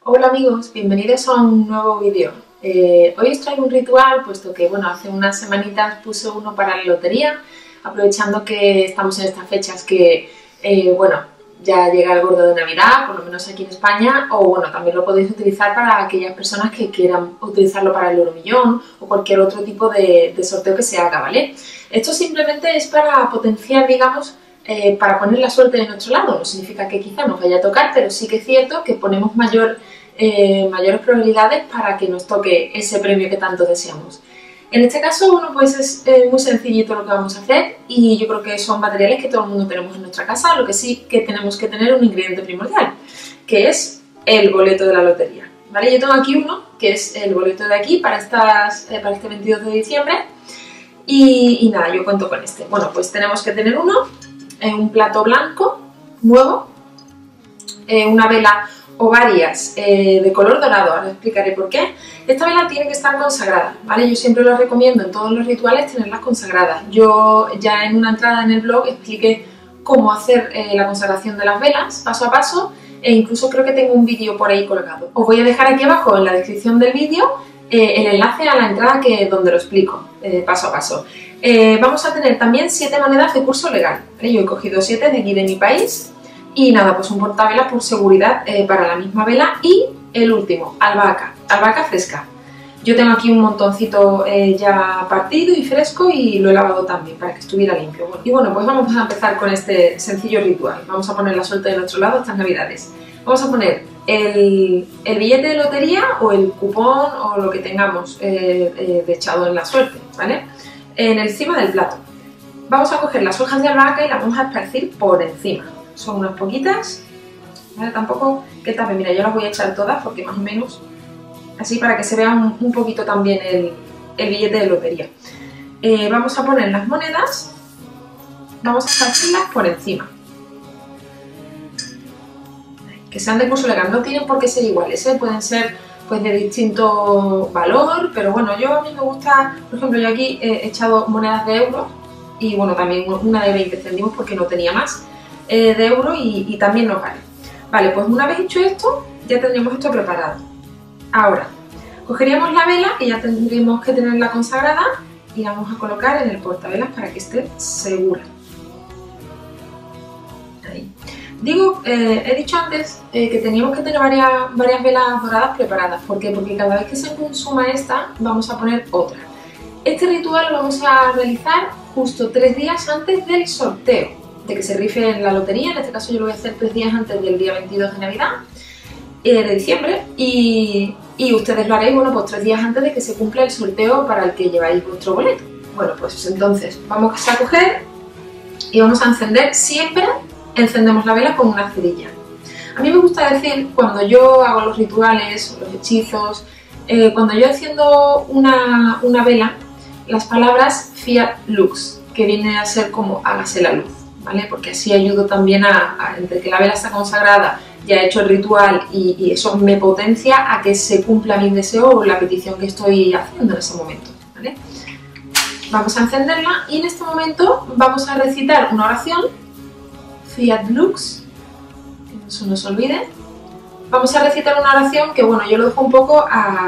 Hola amigos, bienvenidos a un nuevo vídeo. Hoy os traigo un ritual, puesto que hace unas semanitas puse uno para la lotería, aprovechando que estamos en estas fechas que ya llega el gordo de Navidad, por lo menos aquí en España, o también lo podéis utilizar para aquellas personas que quieran utilizarlo para el Euromillón o cualquier otro tipo de sorteo que se haga, ¿vale? Esto simplemente es para potenciar, digamos, para poner la suerte de nuestro lado. No significa que quizá nos vaya a tocar, pero sí que es cierto que ponemos mayores probabilidades para que nos toque ese premio que tanto deseamos. En este caso, pues es muy sencillito lo que vamos a hacer y yo creo que son materiales que todo el mundo tenemos en nuestra casa, lo que sí que tenemos que tener un ingrediente primordial, que es el boleto de la lotería, ¿vale? Yo tengo aquí uno, que es el boleto de aquí para este 22 de diciembre y nada, yo cuento con este. Bueno, pues tenemos que tener uno, un plato blanco, nuevo, una vela o varias de color dorado, ahora explicaré por qué. Esta vela tiene que estar consagrada, ¿vale? Yo siempre lo recomiendo en todos los rituales tenerlas consagradas. Yo ya en una entrada en el blog expliqué cómo hacer la consagración de las velas, paso a paso, e incluso creo que tengo un vídeo por ahí colgado. Os voy a dejar aquí abajo en la descripción del vídeo el enlace a la entrada donde lo explico, paso a paso. Vamos a tener también 7 monedas de curso legal, ¿vale? Yo he cogido 7 de aquí de mi país. Y nada, pues un portavelas por seguridad para la misma vela. Y el último, albahaca fresca. Yo tengo aquí un montoncito ya partido y fresco y lo he lavado también para que estuviera limpio. Y bueno, pues vamos a empezar con este sencillo ritual. Vamos a poner la suerte de nuestro lado estas navidades. Vamos a poner el billete de lotería o el cupón o lo que tengamos echado en la suerte, ¿vale? Encima del plato. Vamos a coger las hojas de albahaca y las vamos a esparcir por encima. Son unas poquitas, ¿vale? Tampoco que tape, mira, yo las voy a echar todas porque más o menos así para que se vea un poquito también el billete de lotería. Vamos a poner las monedas, vamos a esparcirlas por encima. Que sean de curso legal, no tienen por qué ser iguales, pueden ser pues de distinto valor, pero bueno, a mí me gusta, por ejemplo, yo aquí he echado monedas de euros y bueno, también una de 20 céntimos porque no tenía más. De euro y también nos vale. Vale, pues una vez hecho esto, ya tendríamos esto preparado. Ahora, cogeríamos la vela, que ya tendríamos que tenerla consagrada, y la vamos a colocar en el portavelas para que esté segura. Ahí. He dicho antes que teníamos que tener varias velas doradas preparadas. ¿Por qué? Porque cada vez que se consuma esta, vamos a poner otra. Este ritual lo vamos a realizar justo 3 días antes del sorteo, de que se rife en la lotería. En este caso yo lo voy a hacer 3 días antes del día 22 de Navidad, de diciembre, y ustedes lo haréis, pues 3 días antes de que se cumpla el sorteo para el que lleváis vuestro boleto. Bueno, pues entonces vamos a coger y vamos a encender, siempre encendemos la vela con una cerilla. A mí me gusta decir, cuando yo hago los rituales, los hechizos, cuando yo enciendo una vela, las palabras Fiat Lux, que viene a ser como hágase la luz, ¿vale? Porque así ayudo también entre que la vela está consagrada, ya he hecho el ritual y eso me potencia a que se cumpla mi deseo o la petición que estoy haciendo en ese momento, ¿vale? Vamos a encenderla y en este momento vamos a recitar una oración, Fiat Lux, que no se nos olvide. Vamos a recitar una oración que yo lo dejo un poco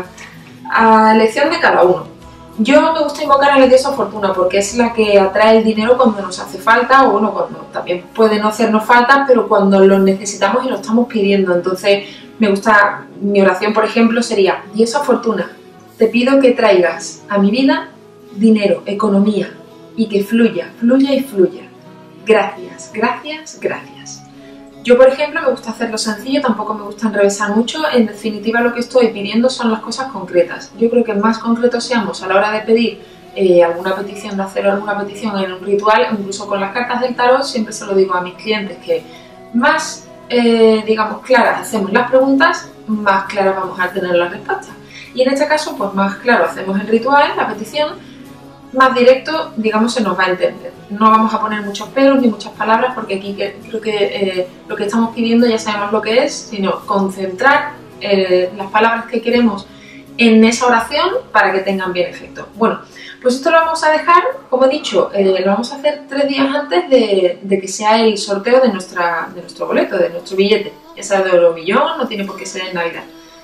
a elección de cada uno. Yo me gusta invocar a la diosa Fortuna porque es la que atrae el dinero cuando nos hace falta o cuando también puede no hacernos falta, pero cuando lo necesitamos y lo estamos pidiendo. Entonces me gusta, mi oración por ejemplo sería: diosa Fortuna, te pido que traigas a mi vida dinero, economía y que fluya, fluya y fluya. Gracias, gracias, gracias. Yo, por ejemplo, me gusta hacerlo sencillo, tampoco me gusta enrevesar mucho. En definitiva, lo que estoy pidiendo son las cosas concretas. Yo creo que más concretos seamos a la hora de pedir alguna petición, de hacer alguna petición en un ritual, incluso con las cartas del tarot, siempre se lo digo a mis clientes que más, digamos, claras hacemos las preguntas, más claras vamos a tener las respuestas. Y en este caso, pues más claro hacemos el ritual, la petición, más directo, digamos, se nos va a entender. No vamos a poner muchos pelos ni muchas palabras porque aquí creo que lo que estamos pidiendo ya sabemos lo que es, sino concentrar las palabras que queremos en esa oración para que tengan bien efecto. Bueno, pues esto lo vamos a dejar, como he dicho, lo vamos a hacer 3 días antes de que sea el sorteo de nuestro boleto, de nuestro billete. Ya sea de Euromillón, no tiene por qué ser en Navidad.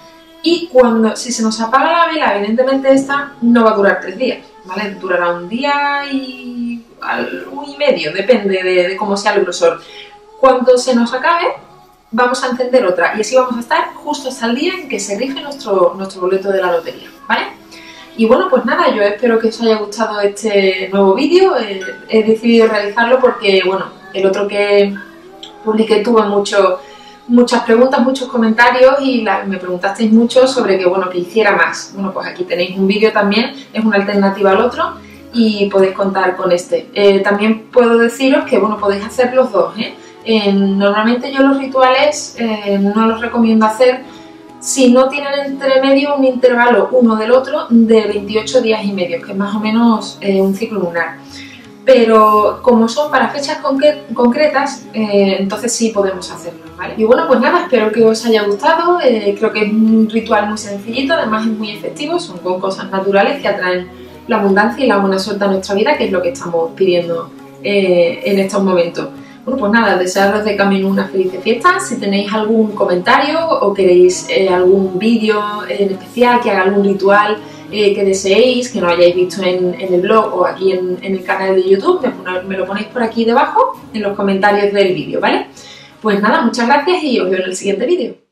Y si se nos apaga la vela, evidentemente esta no va a durar 3 días, ¿vale? Durará un día y medio, depende de cómo sea el grosor. Cuando se nos acabe, vamos a encender otra y así vamos a estar justo hasta el día en que se rife nuestro boleto de la lotería, ¿vale? Y bueno, pues nada, yo espero que os haya gustado este nuevo vídeo. He decidido realizarlo porque, bueno, el otro que publiqué tuvo muchas preguntas, muchos comentarios y me preguntasteis mucho sobre que hiciera más. Bueno, pues aquí tenéis un vídeo también, es una alternativa al otro y podéis contar con este. También puedo deciros que, bueno, podéis hacer los dos, ¿eh? Normalmente yo los rituales no los recomiendo hacer si no tienen entre medio un intervalo uno del otro de 28 días y medio, que es más o menos un ciclo lunar. Pero como son para fechas concretas, entonces sí podemos hacerlo, ¿vale? Y bueno, pues nada, espero que os haya gustado. Creo que es un ritual muy sencillito, además es muy efectivo, son con cosas naturales que atraen la abundancia y la buena suerte a nuestra vida, que es lo que estamos pidiendo en estos momentos. Bueno, pues nada, desearos de camino una feliz fiesta. Si tenéis algún comentario o queréis algún vídeo en especial, que haga algún ritual que deseéis, que no hayáis visto en el blog o aquí en el canal de YouTube, me lo ponéis por aquí debajo en los comentarios del vídeo, ¿vale? Pues nada, muchas gracias y os veo en el siguiente vídeo.